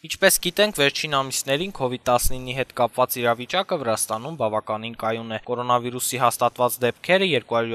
Ինչպես գիտենք, վերջին ամիսներին COVID-19-ի հետ կապված իրավիճակը Վրաստանում բավականին կայուն է։ Կորոնավիրուսի հաստատված դեպքերը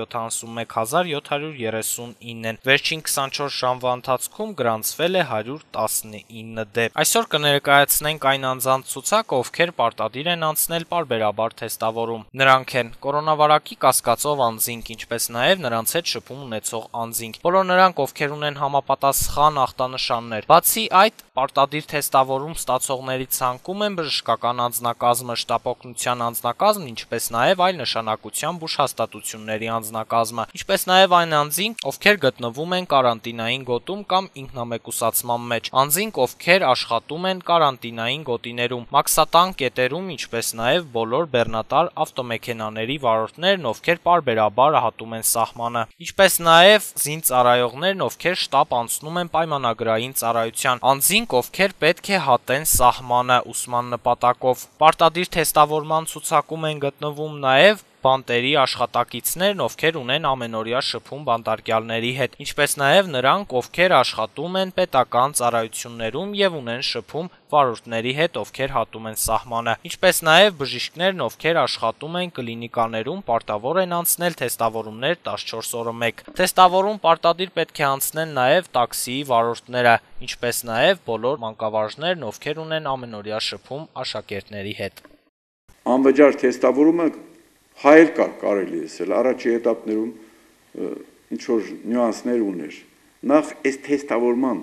271,739 են։ Վերջին 24 ժամվա ընթացքում գրանցվել է 119 դեպք։ Այսօր կներկայացնենք այն անձանց ցուցակը, ովքեր պարտադիր են անցնել պարբերաբար թեստավորում։ Նրանք են կորոնավարակի կասկածով անձինք, ինչպես նաև նրանց հետ շփում ունեցող անձինք։ Բոլոր նրանք, ովքեր ունեն համապատասխան ախտանշաններ։ Բացի այդ, պարտադիր թեստավորում ստացողների ցանկում են բժշկական անձնակազմը, շտապօգնության անձնակազմն, ինչպես նաև այլ նշանակությամբ ուժհաստատությունների անձնակազմը, ինչպես նաև այն անձինք, ովքեր գտնվում են կարանտինային գոտում կամ ինքնամեկուսացման մեջ, անձինք, ովքեր աշխատում են կարանտինային գոտիներում, մաքսատան կետերում, ինչպես նաև բոլոր բեռնատար ավտոմեքենաների վարորդներն, ովքեր պարբերաբար հատում են սահմանը, ինչպես նաև զինծառայողներն, ովքեր շտապ անցնում են պայմանագրային ծառայության, անձինք, ովքեր պետք է հատեն սահմանը ուսման նպատակով։ Պարտադիր թեստավորման ցուցակում են գտնվում նաև բանտերի աշխատակիցներն, ովքեր ունեն ամենօրյա շփում բանտարկյալների հետ, ինչպես նաև նրանք, ովքեր աշխատում են պետական ծառայություններում եւ ունեն շփում վարորդների հետ, ովքեր հատում են սահմանը, ինչպես նաև բժիշկներն, ովքեր աշխատում են կլինիկաներում, պարտավոր են անցնել թեստավորումներ 14 օրը մեկ։ Թեստավորում պարտադիր պետք է անցնեն նաև տաքսիի վարորդները, ինչպես նաև բոլոր մանկավարժներն, ովքեր ունեն ամենօրյա շփում աշակերտների հետ։ Անվճար թեստավորումը հայել կարելի է առաջի էտապներում ինչ որ նյուանսներ ուներ։ Նախ այս թեստավորման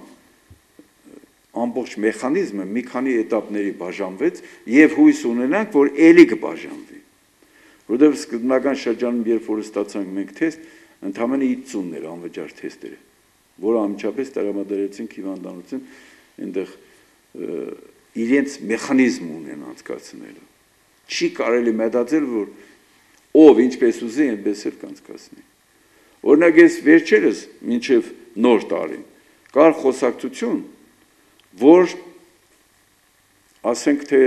ամբողջ մեխանիզմը մի քանի էտապների բաժանվեց եւ հույս ունենանք, որ ելի կբաժանվի։ Որովհետեւ սկզբնական շրջանում, երբ որ ստացանք մենք թեստ, ընդամենը 50-ն էր անվճար թեստերը, որը անմիջապես տրամադրեցինք հիվանդանոցին, այնտեղ իրենց մեխանիզմ ունեն անցկացնելու։ Չի կարելի մտածել, որ ով ինչպես ուզի, այնպես էլ կանցկացնի։ Օրինակ, ես վերջերս մինչև նոր տարին կար խոսակցություն, որ ասենք թե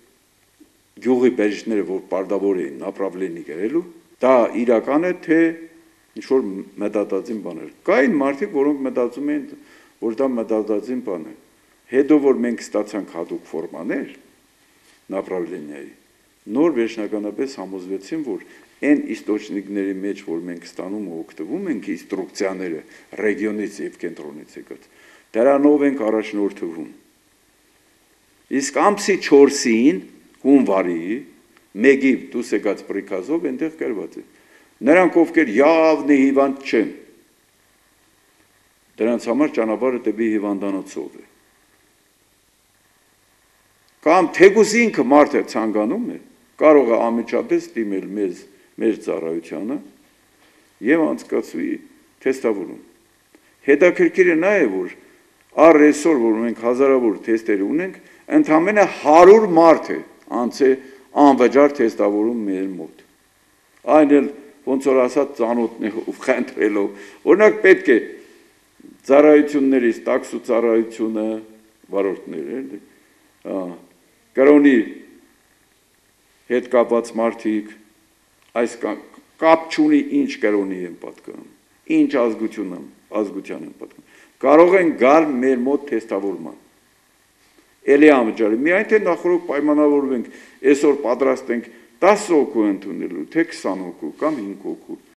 գյուղի բերիչները, որ պարտավոր էին направление գրելու, դա իրական է, թե ինչ-որ մտածածին բաներ։ Կային մարդիկ, որոնք մտածում էին, որ դա մտածածին բան է։ Հետո որ մենք ստացանք հատուկ ֆորմաներ направление-ի, նոր վերջնականապես համոզվեցին, որ այն իստոչնիկների մեջ, որ մենք ստանում ու օգտվում ենք ինստրուկցիաները ռեգիոնից եւ կենտրոնից եկած, դրանով ենք առաջնորդվում։ Իսկ ամսի 4-ին հունվարի 1-ի դուս եկած պրիկազով այնտեղ գրված է։ Նրանք, ովքեր явный հիվանդ չեն, դրանց համար ճանապարհը դեպի հիվանդանոցով է։ Կամ թեկուզ ինքը մարդը ցանկանում է, կարող է անմիջապես դիմել մեր ծառայությանը եւ անցկացվի թեստավորում։ Հետաքրքիր է նա է, որ այսօր, որ մենք հազարավոր թեստեր ունենք, ընդամենը 100 մարդ է անցե անվճար թեստավորում մեր մոտ։ Այն էլ ոնց որ ասած ծանոթներով խնդրելով։ Օրինակ պետք է ծառայություններից տաքսու ծառայությունը վարորդներ, կրոնի հետ կապված մարդիկ, այս կապ չունի ինչ կրոնի են պատկանում, ինչ ազգության են պատկանում, կարող են գալ մեր մոտ թեստավորման։ Էլի անվճար է, միայն թե նախորդ պայմանավորվենք, այսօր պատրաստ ենք 10 հոգու ընդունելու, թե 20 հոգու կամ 5 հոգու։